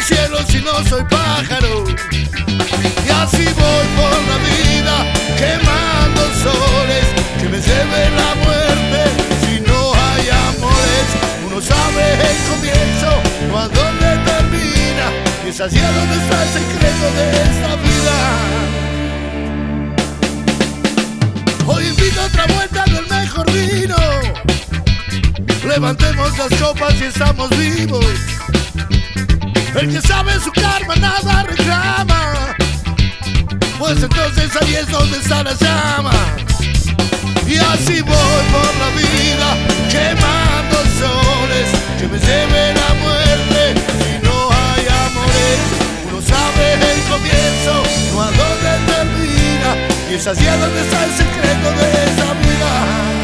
el cielo si no soy pájaro? Y así voy por la vida quemando soles que me lleve la muerte si no hay amores. Uno sabe el comienzo, no a dónde termina, y es allí donde está el secreto de esta vida. Hoy invito a otra vuelta del mejor vino. Levantemos las copas y estamos vivos. El que sabe su karma nada reclama, pues entonces ahí es donde está la llama. Y así voy por la vida quemando soles que me lleven a muerte si no hay amores. Uno sabe el comienzo, no a dónde termina, y es allí donde está el secreto de esa vida.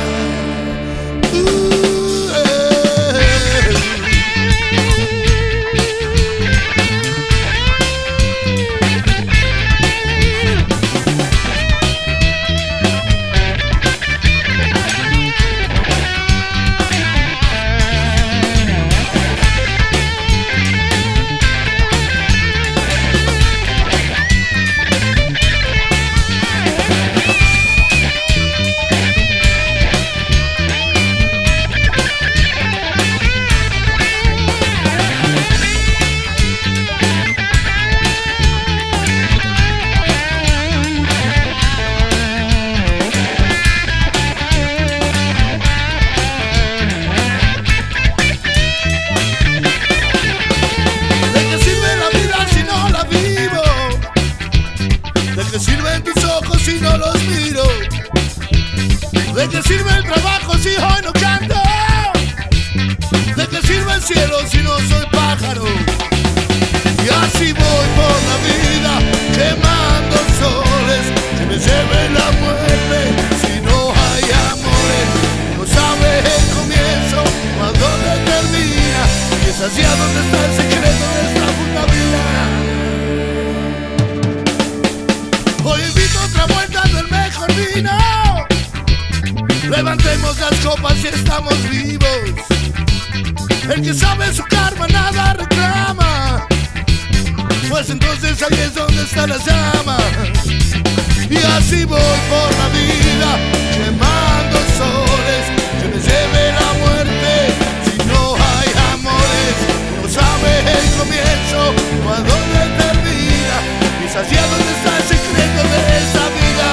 Si no los miro, ¿de qué sirve el trabajo si hoy no canto? ¿De qué sirve el cielo si no soy pájaro? Y así voy por la vida quemando soles que me lleven la muerte si no hay amores. No sabe el comienzo, no a dónde termina, y es hacia donde está el secreto de esta puta vida. Hoy invito otra vuelta del mejor vino. Levantemos las copas y estamos vivos. El que sabe su karma nada reclama, pues entonces ahí es donde está la llama. Y así voy por la vida quemando soles que me lleve la muerte si no hay amores. No sabe el comienzo, no a dónde termina, y es hacia donde está el secreto de esa vida.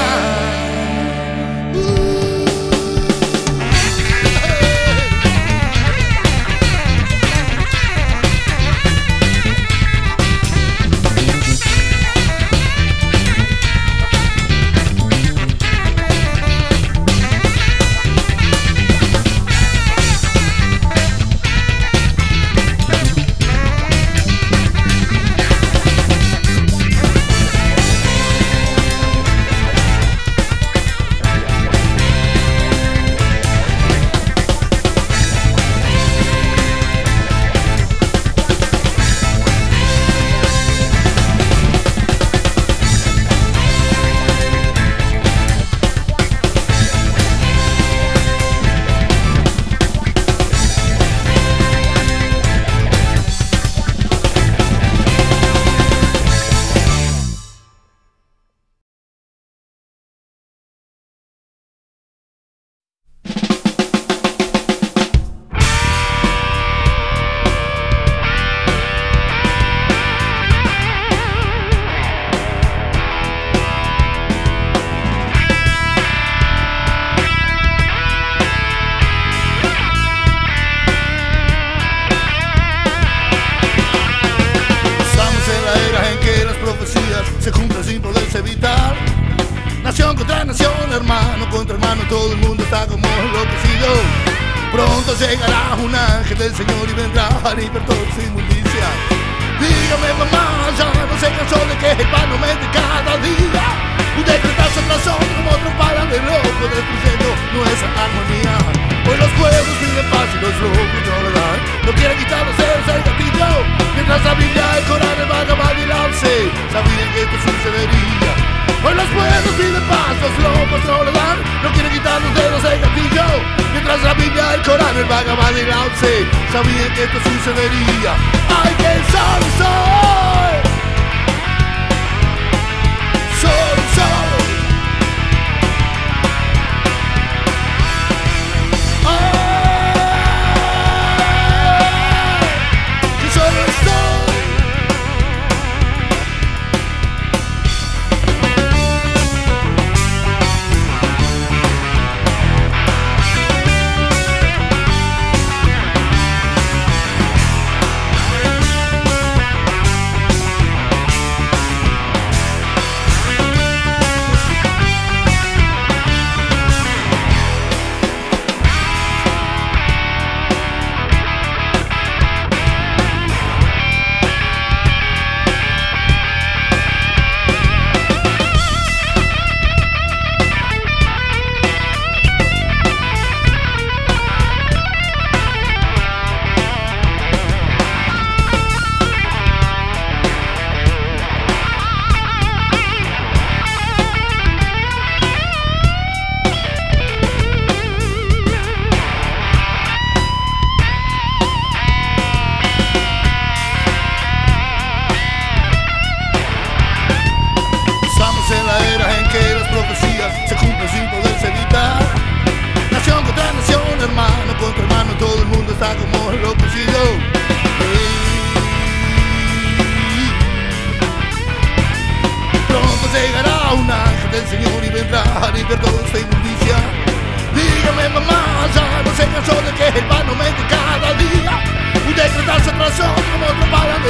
Se cumplen sin poderse evitar. Nación contra nación, hermano contra hermano, todo el mundo está como enloquecido. Pronto llegará un ángel del Señor y vendrá a limpiar toda su inmundicia. Dígame mamá, ya no se cansó de que el pan aumente cada día. Un decretazo tras otro, como otro paran de loco, destruyendo nuestra armonía. Hoy los pueblos piden paz y los locos no lo dan. No quieren quitar los dedos del gatillo, mientras la Biblia, el Corán, el Bhagavad y la Once sabían que esto sucedería. Hoy los pueblos piden paz, los locos no lo dan. No quieren quitar los dedos del gatillo, mientras la Biblia, el Corán, el Bhagavad y la Once sabían que esto sucedería. ¡Ay, que el sol!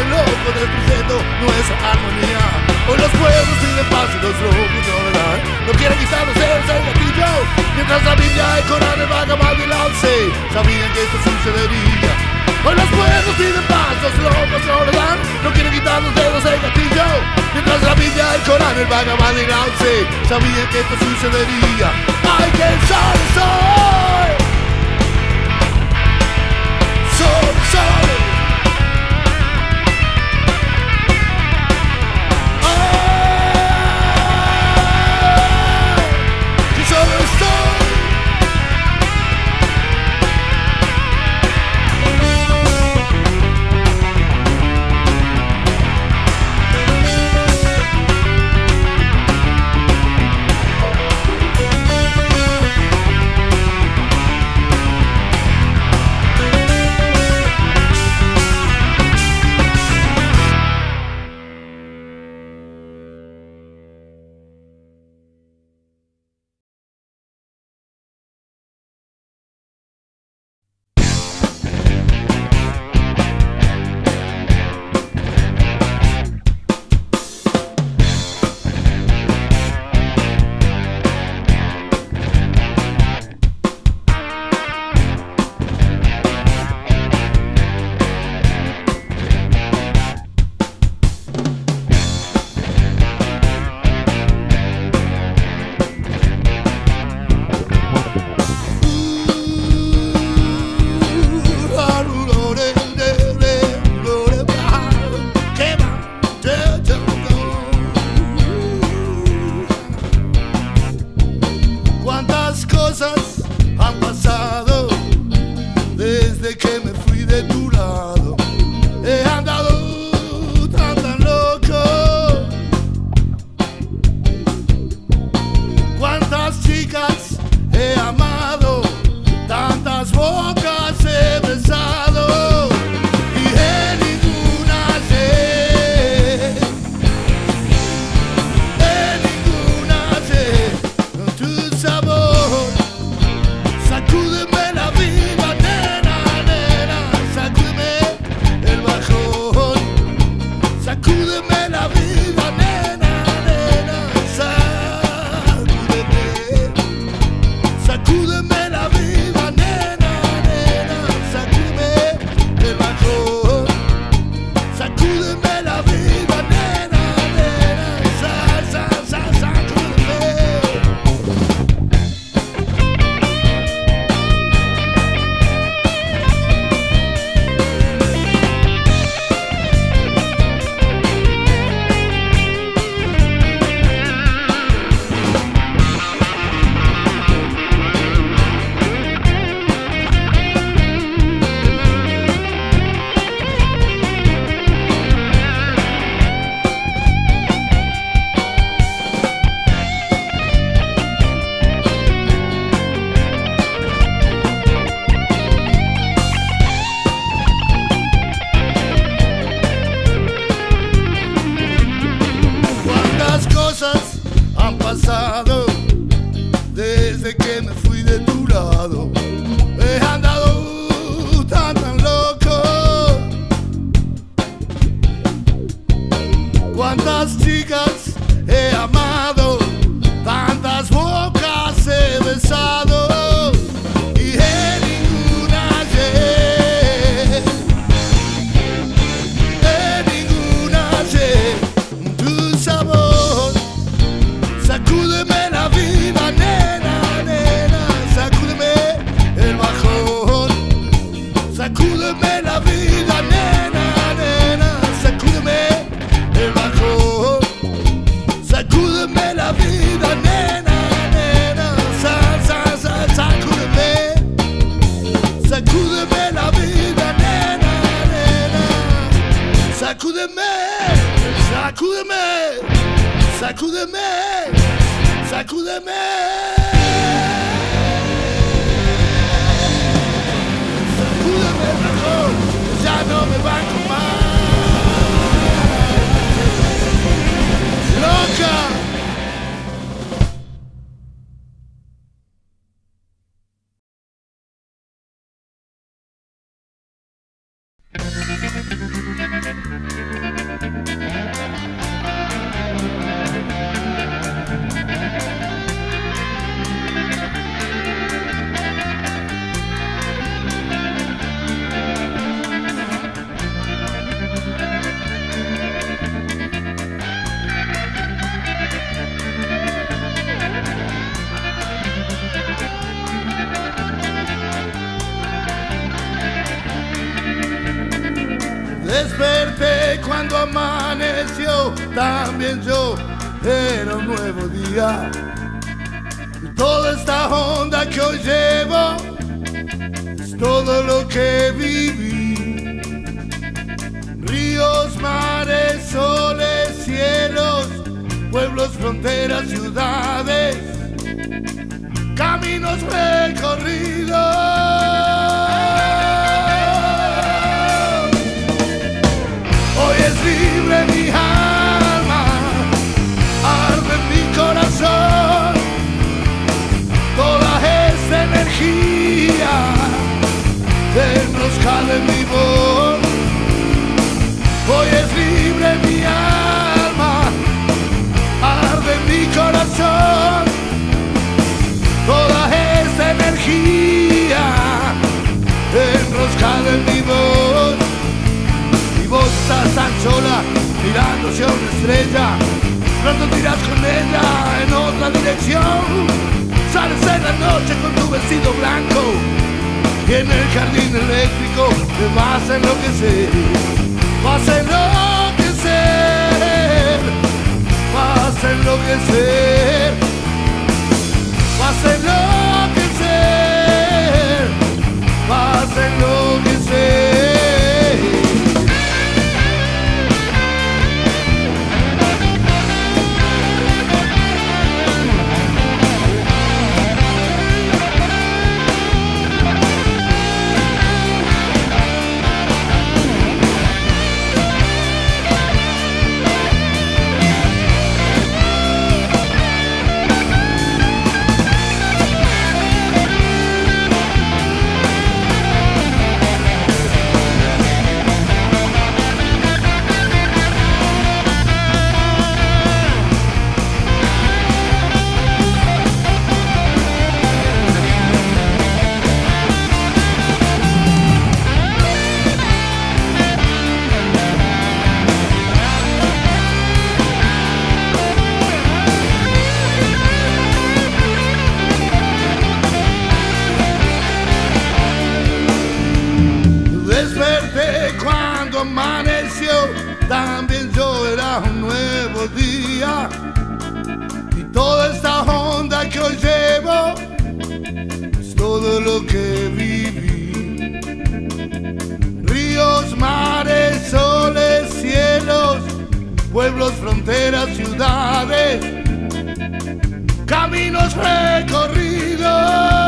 vuelven locos destruyendo nuestra armonía. Hoy los pueblos piden paz y los locos no le dan. No quieren quitarnos el gatillo, mientras la Biblia, el Corán, el Bhagavad y la Once sabían que esto sucedería. Hoy los pueblos piden paz, los locos no le dan. No quieren quitar los dedos del gatillo, mientras la Biblia, el Corán, el Bhagavad y la Once sabían que esto sucedería. ¡Ay, que el sol, sol! Sol, sol. Han pasado desde que me fui de tu lado. He andado tan loco. Cuántas chicas he amado, tantas bocas he besado, y en ninguna sé tu sabor. Sacúdeme la vida, nena, nena, sacúdeme el bajón. Sacúdeme la vida, nena, nena, sacúdeme. Sacúdeme la vida, nena, nena, sacúdeme el bajón. Sacúdeme la vida, nena, nena, sacúdeme. Cosas han pasado desde que me fui de tu lado. He andado tan loco. Cuántas chicas he amado, tantas bocas he besado, y en ninguna sé tu sabor. Sacúdeme la vida, nena, nena, sacúdeme el bajón. Sacúdeme la vida, nena, nena, sacúdeme el bajón. Sacúdeme la vida, nena, nena, sacúdeme. Sacúdeme la vida, nena, nena, sacúdeme, sacúdeme. Sacúdeme, sacúdeme. Sacúdeme mejor, ya no me banco más. Loca. desperté cuando amaneció, también yo era un nuevo día. Y toda esta onda que hoy llevo es todo lo que viví. Ríos, mares, soles, cielos, pueblos, fronteras, ciudades, caminos recorridos. Hoy es libre mi alma, arde mi corazón, toda esta energía enroscada en mi voz. Hoy es libre mi alma, arde mi corazón, toda esta energía enroscada en mi voz. Y vos estás tan sola, mirando hacia una estrella, pronto te irás con ella en otra dirección. Sales en la noche con tu vestido blanco y en el jardín eléctrico te vas a enloquecer. Vas a enloquecer, vas a enloquecer, vas a enloquecer, vas a enloquecer. Cuando amaneció, también yo era un nuevo día. Y toda esta onda que hoy llevo es todo lo que viví. Ríos, mares, soles, cielos, pueblos, fronteras, ciudades, caminos recorridos.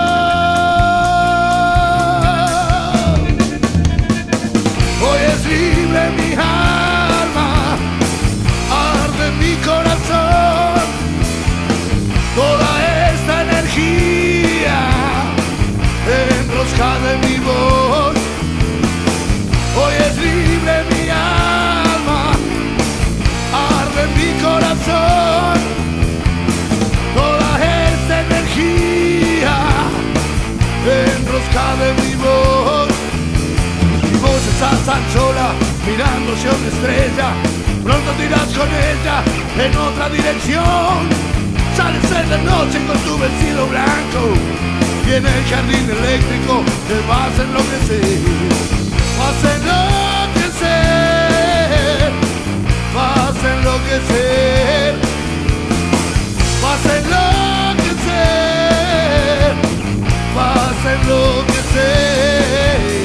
Hoy es libre mi alma, arde mi corazón, toda esta energía enroscada en mi voz. Hoy es libre mi alma, arde mi corazón, toda esta energía enroscada en mi voz. Vos estás tan sola, mirando hacia una estrella, pronto te irás con ella en otra dirección. Sales en la noche con tu vestido blanco y en el jardín eléctrico te vas a enloquecer. Vas a enloquecer, vas a enloquecer, vas a enloquecer, vas a enloquecer.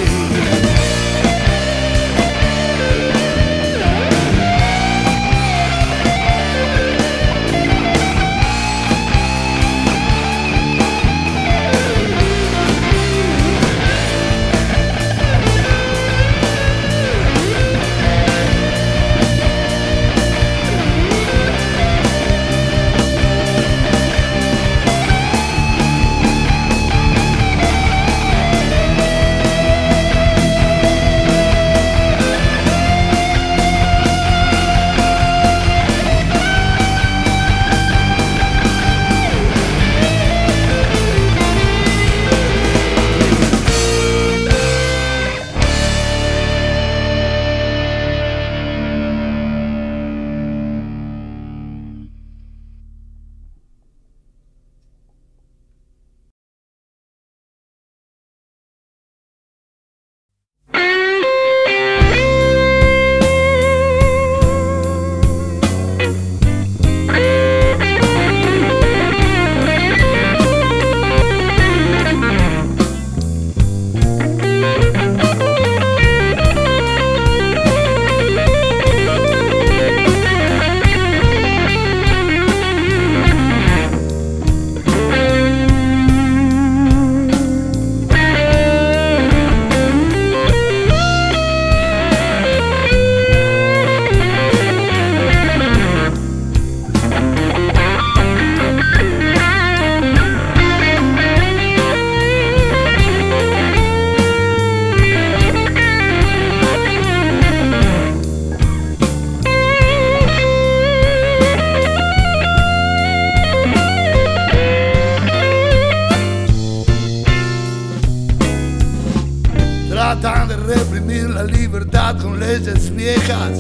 leyes viejas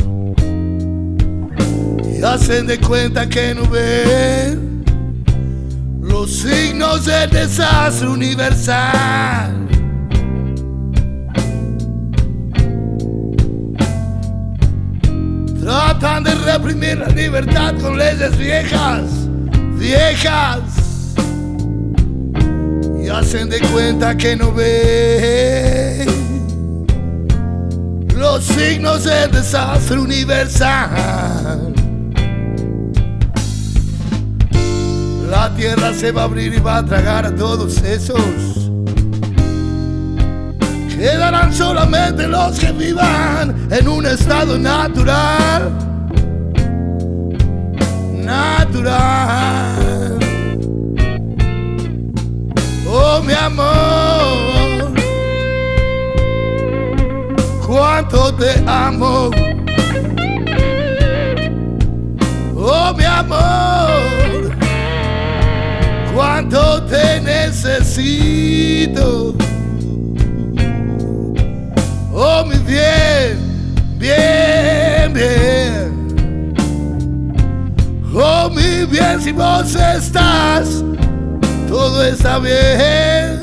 y hacen de cuenta que no ven los signos del desastre universal. Tratan de reprimir la libertad con leyes viejas, viejas, y hacen de cuenta que no ven los signos del desastre universal. La tierra se va a abrir y va a tragar a todos esos. Quedarán solamente los que vivan en un estado natural, natural. Oh, mi amor, cuánto te amo. Oh, mi amor, cuánto te necesito. Oh, mi bien, bien, bien. Oh, mi bien, si vos estás, todo está bien.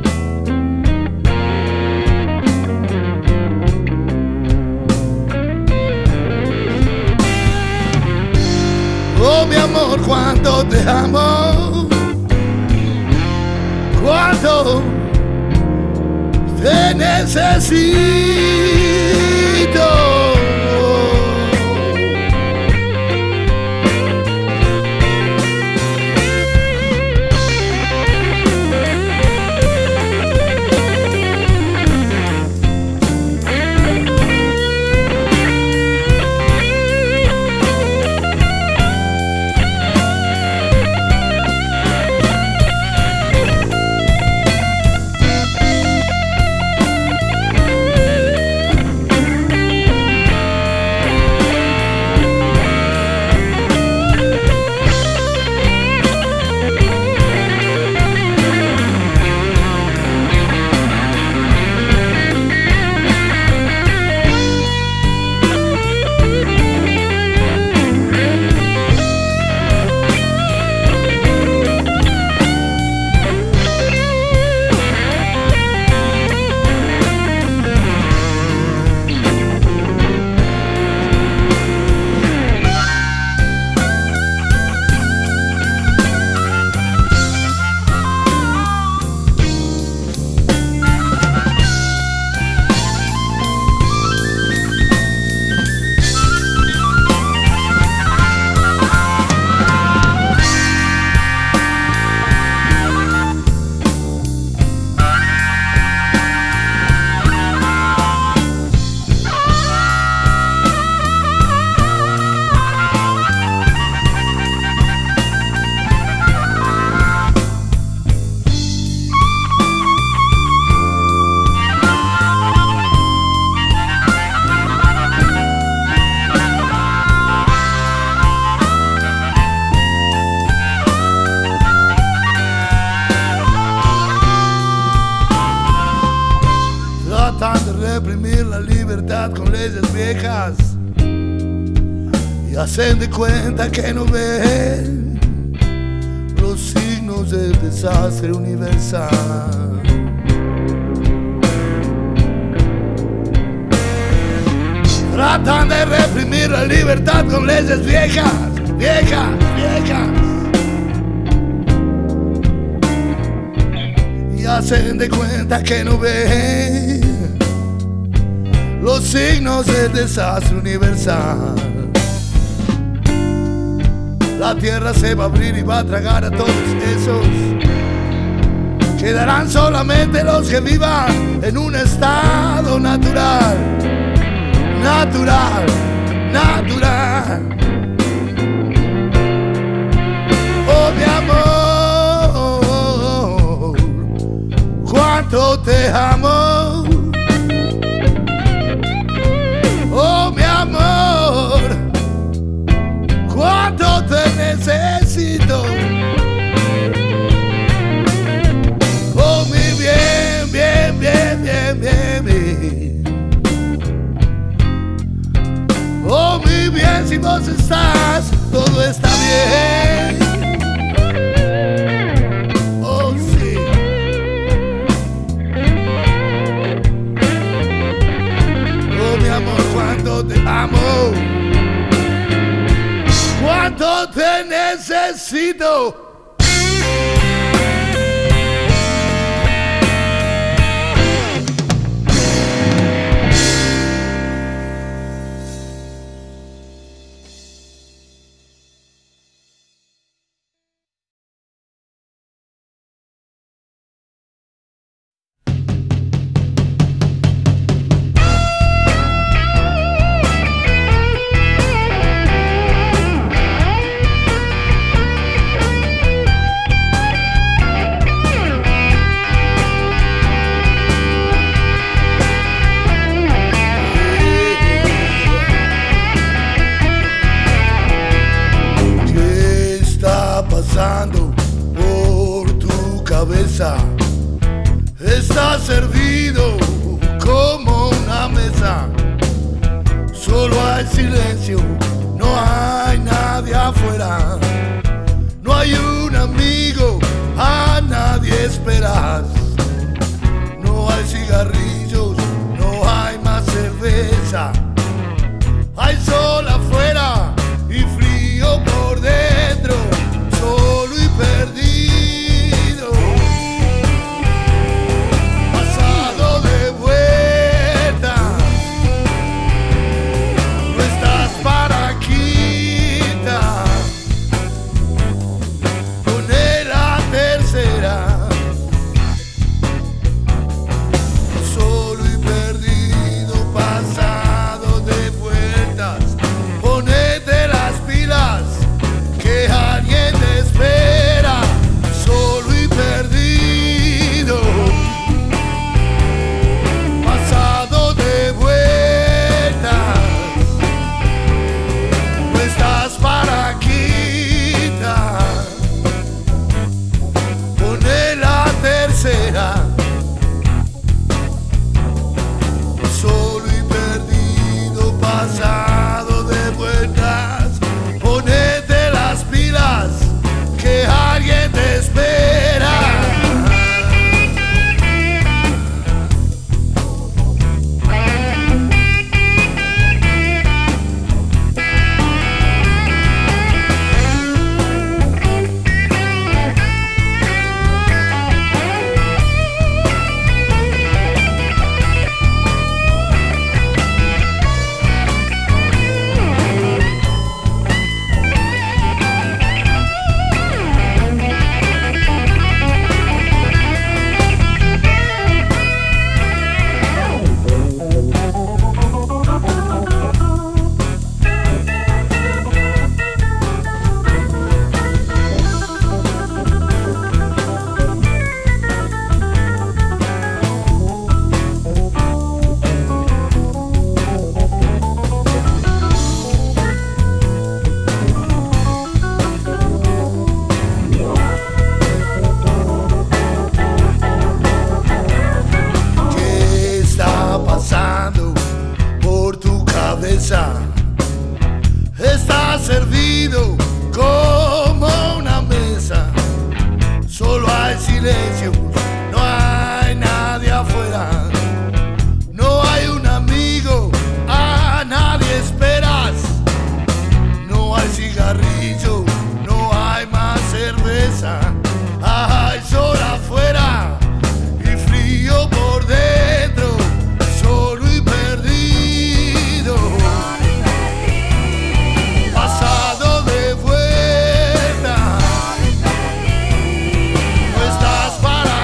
Oh, mi amor, cuánto te amo. Cuánto te necesito. Tratan de reprimir la libertad con leyes viejas y hacen de cuenta que no ven los signos del desastre universal. Tratan de reprimir la libertad con leyes viejas, viejas, viejas, y hacen de cuenta que no ven los signos del desastre universal. La tierra se va a abrir y va a tragar a todos esos. Quedarán solamente los que vivan en un estado natural, natural, natural. Oh, mi amor, cuánto te amo. Oh, mi amor, cuánto te necesito. Oh, mi bien, bien, bien, bien, bien, bien. muy bien si vos estás, todo está bien. Oh sí. Oh mi amor, cuánto te amo, cuánto te necesito. Por tu cabeza está servido como una mesa. Solo hay silencio, no hay nadie afuera. No hay un amigo, a nadie esperas. No hay cigarrillos, no hay más cerveza. Hay sol afuera y frío por dentro. Solo y perdido, pasado de vuelta, no estás para quitar, poné la tercera, solo y perdido, pasado de vueltas, ponete las pilas, que alguien te espera, solo y perdido, pasado de vueltas, no estás para quitar, poné la tercera, solo y perdido, pasado de vueltas, ponete las pilas, que alguien te espera. Por tu cabeza está servido como una mesa. Solo hay silencio, no hay nadie afuera. No hay un amigo, a nadie esperas. No hay cigarrillo, no hay más cerveza. Hay sol afuera y frío por dentro. Solo y perdido, pasado de vuelta, no estás para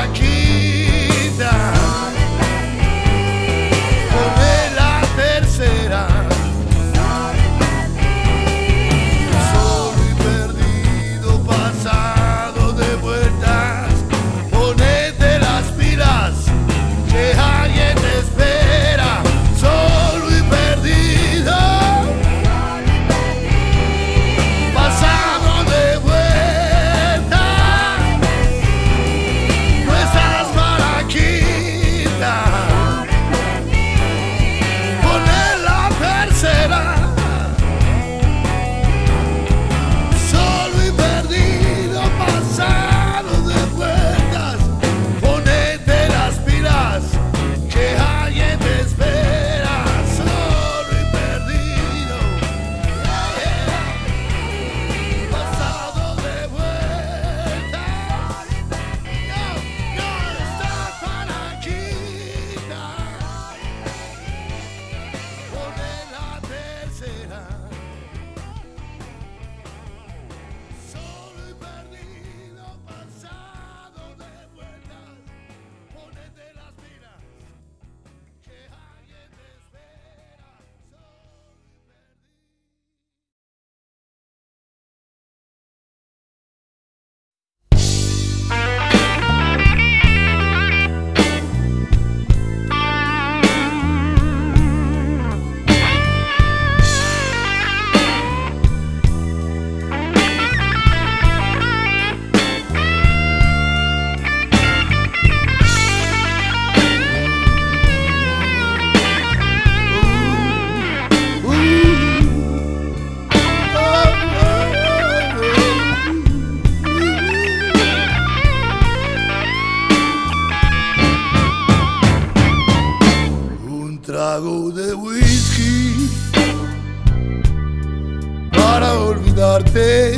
olvidarte,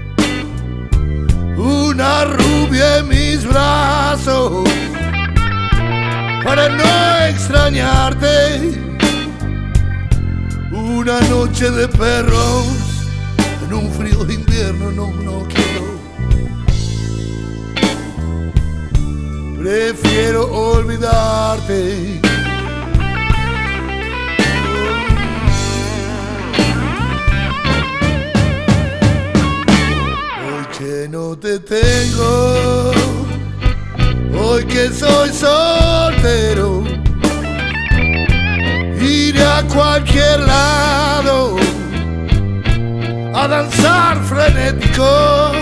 una rubia en mis brazos, para no extrañarte, una noche de perros en un frío invierno, no quiero. Prefiero olvidarte. Hoy que no te tengo, hoy que soy soltero, iré a cualquier lado a danzar frenético.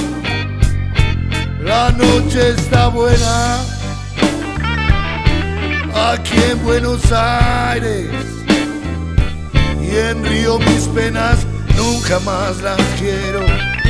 La noche está buena aquí en Buenos Aires, y en Río mis penas nunca más las quiero.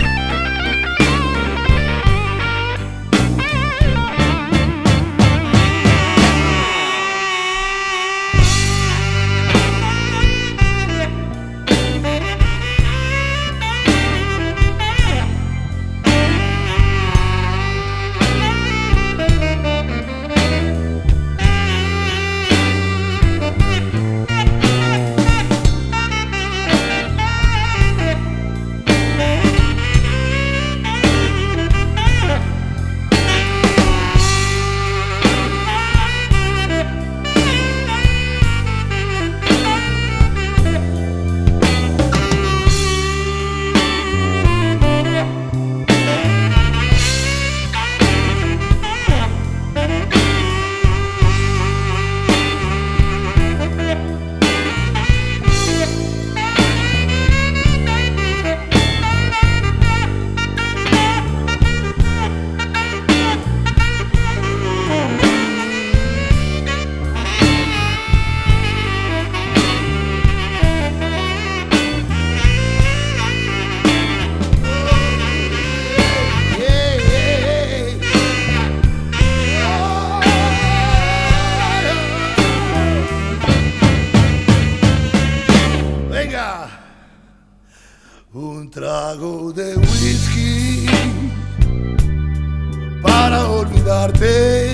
Un trago de whisky para olvidarte,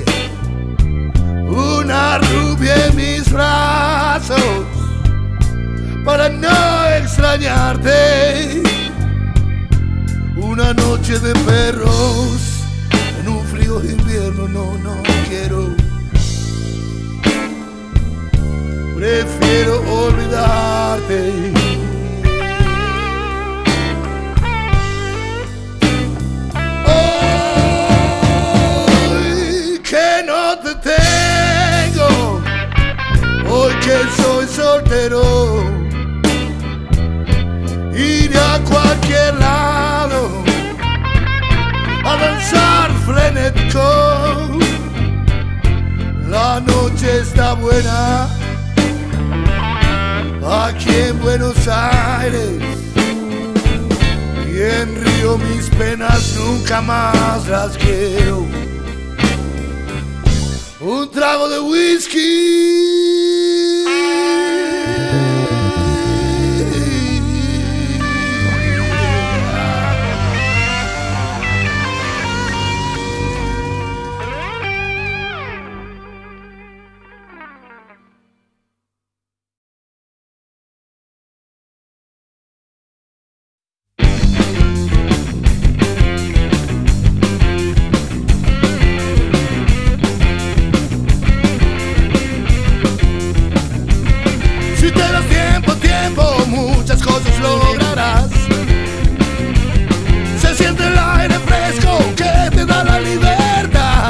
una rubia en mis brazos para no extrañarte, una noche de perros en un frío invierno, no quiero. Prefiero olvidarte. Hoy que soy soltero, iré a cualquier lado a danzar frenético. La noche está buena aquí en Buenos Aires, y en Río mis penas nunca más las quiero. Un trago de whisky muchas cosas lograrás. Se siente el aire fresco que te da la libertad.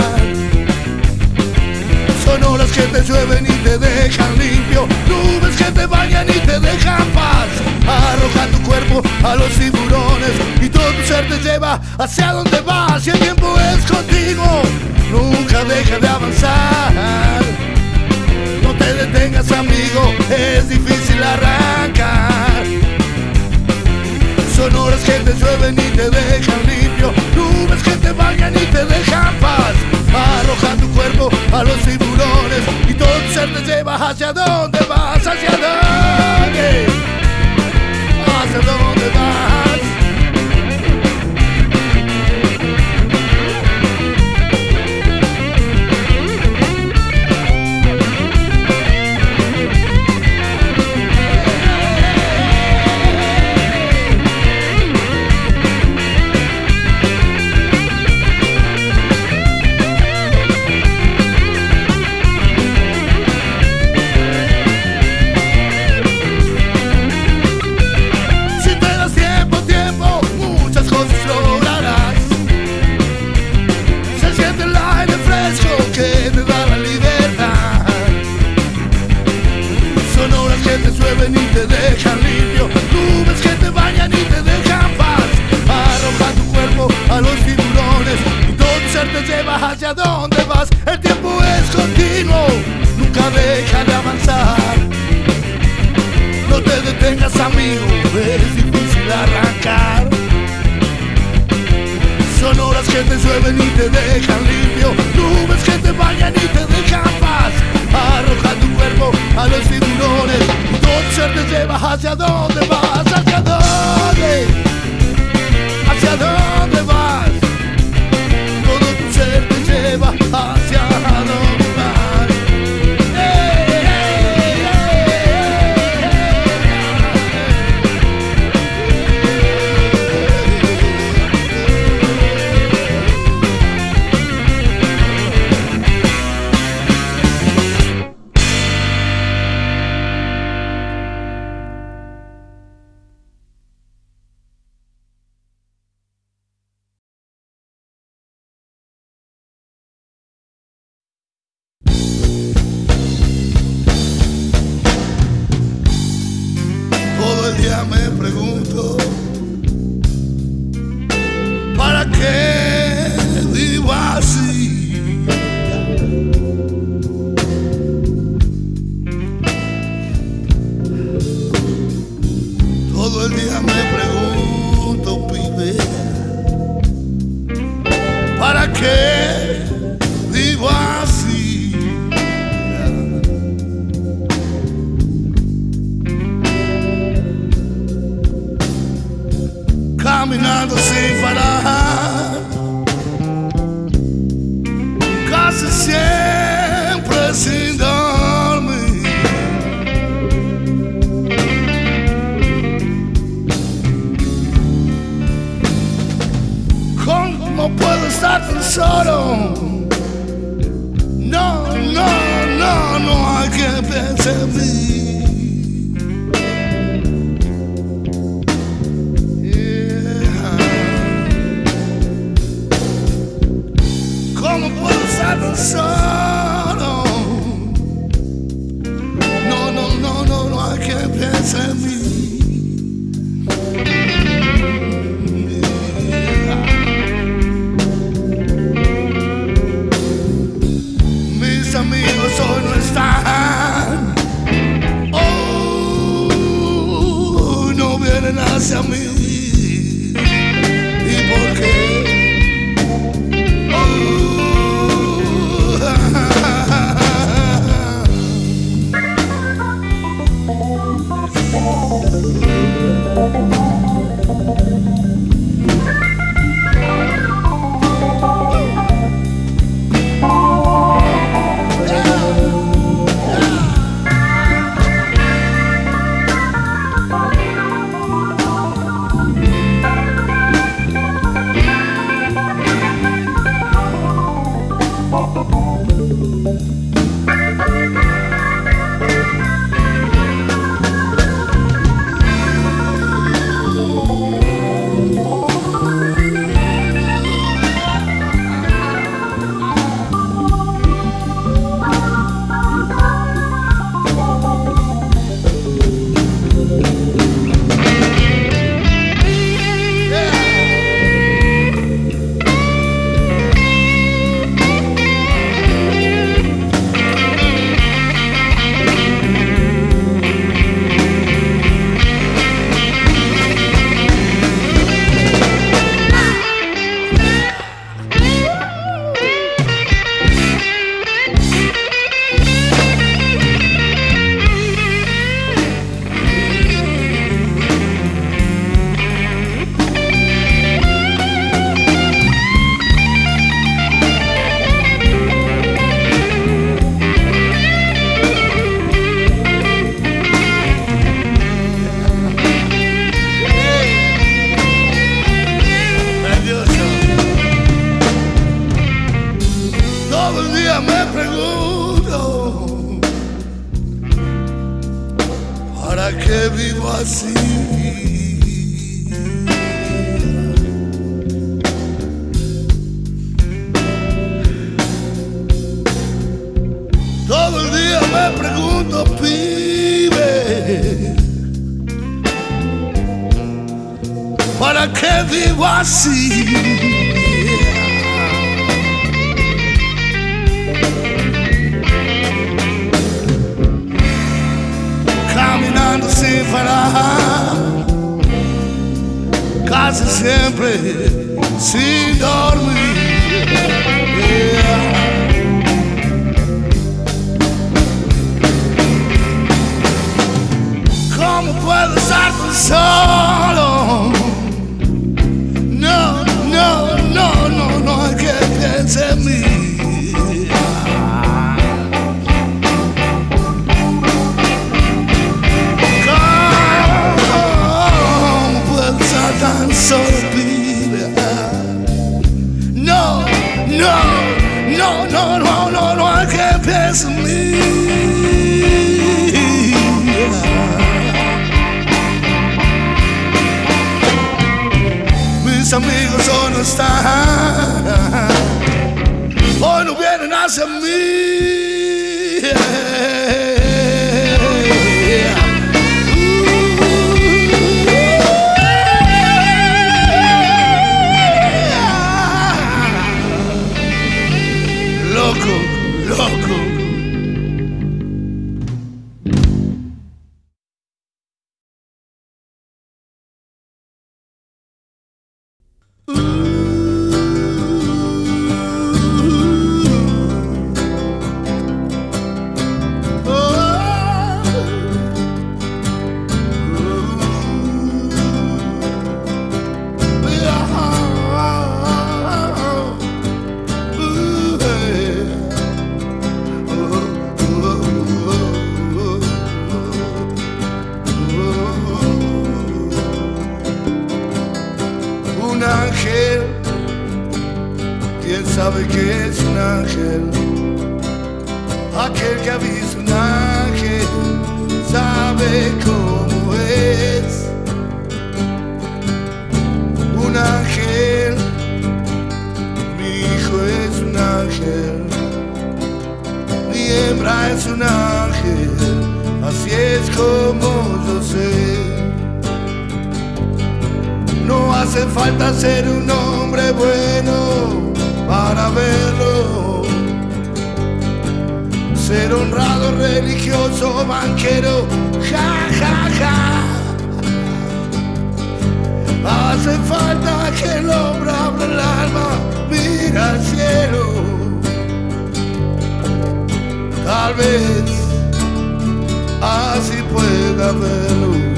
Son horas que te llueven y te dejan limpio, nubes que te bañan y te dejan paz. Arroja tu cuerpo a los tiburones y todo tu ser te lleva hacia donde vas. Si el tiempo es contigo, nunca deja de avanzar. No te detengas, amigo, es difícil arrancar. Son horas que te llueven y te dejan limpio, nubes que te bañan y te dejan paz. Arroja tu cuerpo a los tiburones y todo tu ser te lleva hacia donde vas. ¿Hacia dónde? ¿Hacia dónde vas? dejan limpio, nubes que te bañan y te dejan paz. Arroja tu cuerpo a los tiburones y todo tu ser te lleva hacia donde vas. El tiempo es continuo, nunca deja de avanzar. No te detengas, amigo, es difícil arrancar. Son horas que te llueven y te dejan limpio, nubes que te bañan y te dejan paz. Arroja tu cuerpo a los tiburones y todo tu ser te lleva hacia donde vas. ¿Hacia dónde? ¿Hacia dónde vas? Todo tu ser te lleva hacia donde vas. Todo el día me pregunto, ¿para qué vivo así? Todo el día me pregunto, pibe, ¿para qué vivo así? Caminando sin parar, casi siempre sin dormir. ¿Cómo puedo estar tan solo? No, no, no, no hay quien piense en mí. ¿Cómo puedo estar tan solo? No, no, no, no, no hay quien piense en mí. Mis amigos hoy no están, oh, no vienen hacia mí. ¿Y por qué? ¿Para qué vivo así? Todo el día me pregunto, pibe, ahora que vivo así. Caminando sin parar, casi siempre sin dormir. ¿Cómo puedo estar tan solo? No, no, no, no, no hay que piense en mí. ¿Cómo puedo estar tan solo, pibe? No, no, no, no, no, no, no hay que piense en mí. Mis amigos hoy no están, hoy no vienen hacia mí. Loco, loco. Un ángel, ¿quién sabe qué es un ángel? Aquel que ha visto un ángel sabe cómo es. Un ángel, mi hijo es un ángel, mi hembra es un ángel, así es como yo sé. No hace falta ser un hombre bueno para verlo, ser honrado, religioso, banquero, ja, ja, ja. Hace falta que el hombre abra el alma, mira al cielo. Tal vez así pueda verlo.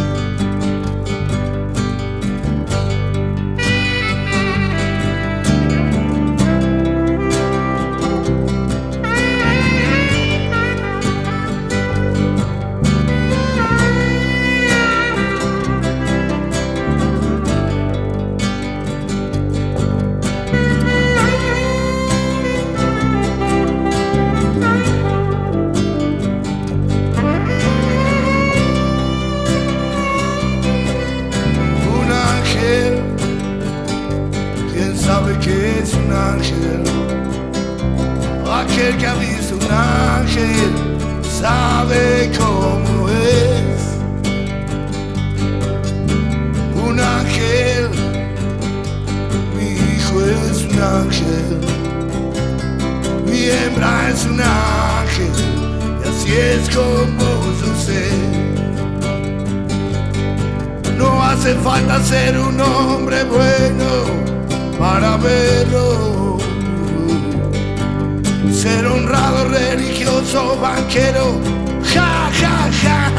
Que es un ángel, aquel que ha visto un ángel sabe cómo es. Un ángel, mi hijo es un ángel, mi hembra es un ángel, y así es como yo sé. No hace falta ser un hombre bueno para verlo, ser honrado, religioso, banquero, ja, ja, ja.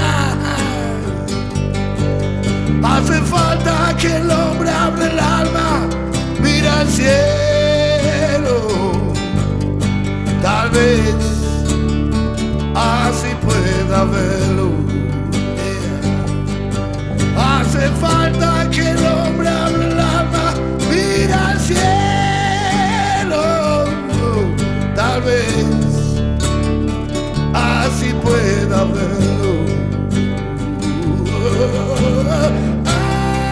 Hace falta que el hombre abra el alma, mira al cielo. Tal vez así pueda verlo. Hace falta que el hombre abra el alma, mira al cielo. Tal vez así pueda verlo.